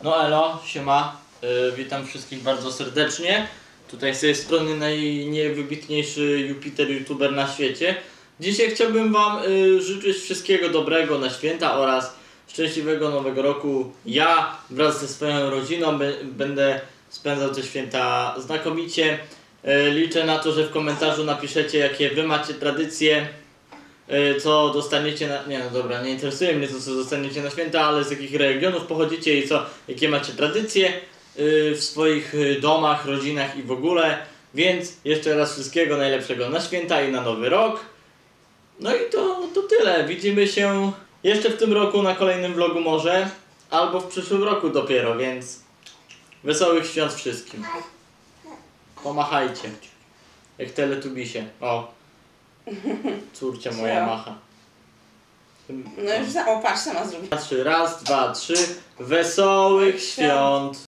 No elo, siema, witam wszystkich bardzo serdecznie. Tutaj z tej strony najniewybitniejszy Jupiter youtuber na świecie. Dzisiaj chciałbym wam życzyć wszystkiego dobrego na święta oraz szczęśliwego nowego roku. Ja wraz ze swoją rodziną będę spędzał te święta znakomicie. Liczę na to, że w komentarzu napiszecie, jakie wy macie tradycje, co dostaniecie na... Nie no dobra, nie interesuje mnie to, co dostaniecie na święta, ale z jakich regionów pochodzicie i jakie macie tradycje w swoich domach, rodzinach i w ogóle. Więc jeszcze raz wszystkiego najlepszego na święta i na nowy rok. No i to tyle. Widzimy się jeszcze w tym roku na kolejnym vlogu może, albo w przyszłym roku dopiero, więc wesołych świąt wszystkim. Pomachajcie. Jak teletubisie. O. Córcia moja macha. No już patrz, sama zrobić. Raz, dwa, trzy. Wesołych świąt.